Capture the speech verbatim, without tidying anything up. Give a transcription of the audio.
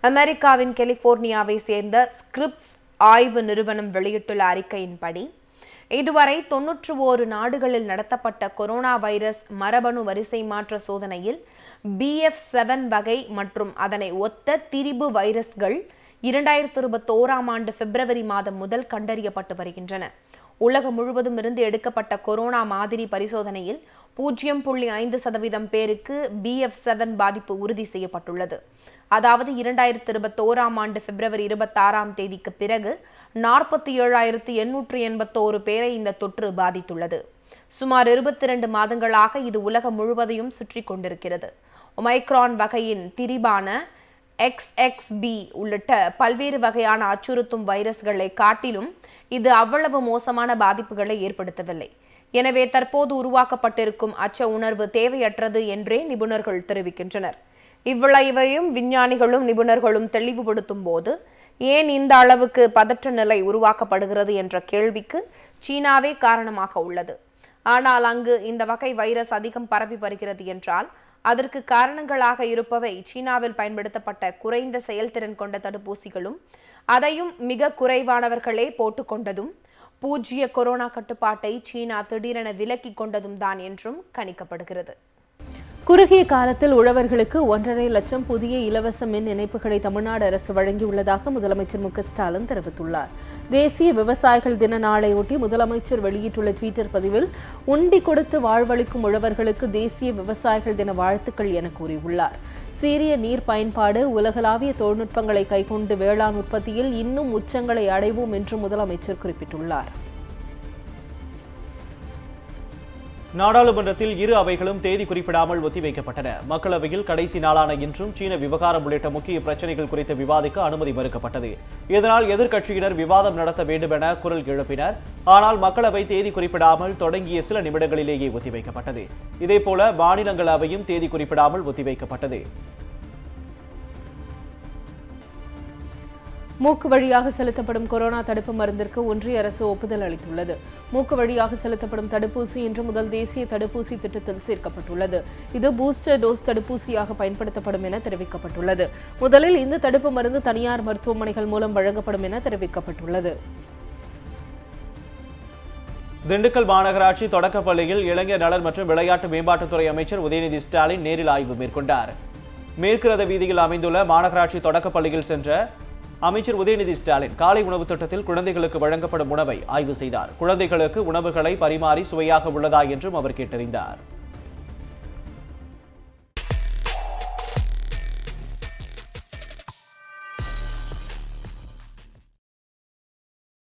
அமெரிக்காவின் கலிபோர்னியாவை சேர்ந்த ஸ்கிரிப்ஸ் ஆய்வு நிறுவனம் வெளியிட்டுள்ள அறிக்கையின்படி இதுவரை தொன்னூற்று ஓரு நாடுகளில் நடத்தப்பட்ட கொரோனா வைரஸ் மரபணு வரிசை மாற்ற சோதனையில் பி எஃப் செவன் வகை மற்றும் அதனை ஒத்த திரிபு வைரஸ்கள் இரண்டாயிரத்தி இருபத்தோராம் ஆண்டு பிப்ரவரி மாதம் முதல் கண்டறியப்பட்டு வருகின்றன. உலகம் முழுவதும் இருந்து எடுக்கப்பட்ட கொரோனா மாதிரி பரிசோதனையில் பூஜ்ஜியம் புள்ளி ஐந்து சதவீதம் பேருக்கு பி எஃப் செவன் பாதிப்பு உறுதி செய்யப்பட்டுள்ளது. அதாவது இரண்டாயிரத்தி இருபத்தோராம் ஆண்டு பிப்ரவரி இருபத்தி ஆறாம் தேதிக்கு பிறகு நாற்பத்தி ஏழாயிரத்தி எண்ணூற்று எண்பத்தோரு பேரை இந்த தொற்று பாதித்துள்ளது. சுமார் இருபத்தி இரண்டு மாதங்களாக இது உலகம் முழுவதையும் சுற்றி கொண்டிருக்கிறது. ஒமைக்ரான் வகையின் திரிபான எக்ஸ் எக்ஸ் பி உள்ளிட்ட பல்வேறு வகையான அச்சுறுத்தும் வைரஸ்களை காட்டிலும் இது அவ்வளவு மோசமான பாதிப்புகளை ஏற்படுத்தவில்லை. எனவே தற்போது உருவாக்கப்பட்டிருக்கும் அச்ச உணர்வு தேவையற்றது என்றே நிபுணர்கள் தெரிவிக்கின்றனர். இவ்வளவையும் விஞ்ஞானிகளும் நிபுணர்களும் தெளிவுபடுத்தும் போது ஏன் இந்த அளவுக்கு பதற்ற நிலை உருவாக்கப்படுகிறது என்ற கேள்விக்கு சீனாவே காரணமாக உள்ளது. ஆனால் அங்கு இந்த வகை வைரஸ் அதிகம் பரவி வருகிறது என்றால் அதற்கு காரணங்களாக இருப்பவை சீனாவில் பயன்படுத்தப்பட்ட குறைந்த செயல்திறன் கொண்ட தடுப்பூசிகளும் அதையும் மிக குறைவானவர்களே போட்டுக்கொண்டதும் பூஜ்ய கொரோனா கட்டுப்பாட்டை சீனா திடீரென விலக்கி கொண்டதும் தான் என்றும் கணிக்கப்படுகிறது. குறுகிய காலத்தில் உழவர்களுக்கு ஒன்றரை லட்சம் புதிய இலவச மின் இணைப்புகளை தமிழ்நாடு அரசு வழங்கியுள்ளதாக முதலமைச்சர் மு க ஸ்டாலின் தெரிவித்துள்ளார். தேசிய விவசாயிகள் தின நாளையொட்டி முதலமைச்சர் வெளியிட்டுள்ள ட்விட்டர் பதிவில் உண்டி கொடுத்து வாழ்வளிக்கும் உழவர்களுக்கு தேசிய விவசாயிகள் தின வாழ்த்துக்கள் என கூறியுள்ளார். சீரிய நீர் பயன்பாடு, உலகளாவிய தொழில்நுட்பங்களை கைக்கொண்டு வேளாண் உற்பத்தியில் இன்னும் உச்சங்களை அடைவோம் என்று முதலமைச்சர் குறிப்பிட்டுள்ளார். நாடாளுமன்றத்தில் இரு அவைகளும் தேதி குறிப்பிடாமல் ஒத்திவைக்கப்பட்டன. மக்களவையில் கடைசி நாளான இன்றும் சீன விவகாரம் உள்ளிட்ட முக்கிய பிரச்சனைகள் குறித்து விவாதிக்க அனுமதி மறுக்கப்பட்டது. இதனால் எதிர்க்கட்சியினர் விவாதம் நடத்த வேண்டும் என குரல் எழுப்பினர். ஆனால் மக்களவை தேதி குறிப்பிடாமல் தொடங்கிய சில நிமிடங்களிலேயே ஒத்திவைக்கப்பட்டது. இதேபோல மாநிலங்களவையும் தேதி குறிப்பிடாமல் ஒத்திவைக்கப்பட்டது. மூக்கு வழியாக செலுத்தப்படும் கொரோனா தடுப்பு மருந்திற்கு ஒன்றிய அரசு ஒப்புதல் அளித்துள்ளது. மூக்கு வழியாக செலுத்தப்படும் தடுப்பூசி இன்று முதல் தேசிய தடுப்பூசி திட்டத்தில் சேர்க்கப்பட்டுள்ளது. இது பூஸ்டர் டோஸ் தடுப்பூசியாக பயன்படுத்தப்படும் என தெரிவிக்கப்பட்டுள்ளது. முதலில் இந்த தடுப்பு மருந்து தனியார் மருத்துவமனைகள் மூலம் வழங்கப்படும் என தெரிவிக்கப்பட்டுள்ளது. திண்டுக்கல் மாநகராட்சி தொடக்கப்பள்ளியில் இளைஞர் நலன் மற்றும் விளையாட்டு மேம்பாட்டுத்துறை அமைச்சர் உதயநிதி ஸ்டாலின் நேரில் ஆய்வு மேற்கொண்டார். மேற்கு ரத வீதியில் அமைந்துள்ள மாநகராட்சி தொடக்கப்பள்ளியில் சென்ற அமைச்சர் உதயநிதி ஸ்டாலின் காலை உணவு திட்டத்தில் குழந்தைகளுக்கு வழங்கப்படும் உணவை ஆய்வு செய்தார். குழந்தைகளுக்கு உணவுகளை பரிமாறி சுவையாக உள்ளதா என்றும் அவர் கேட்டறிந்தார்.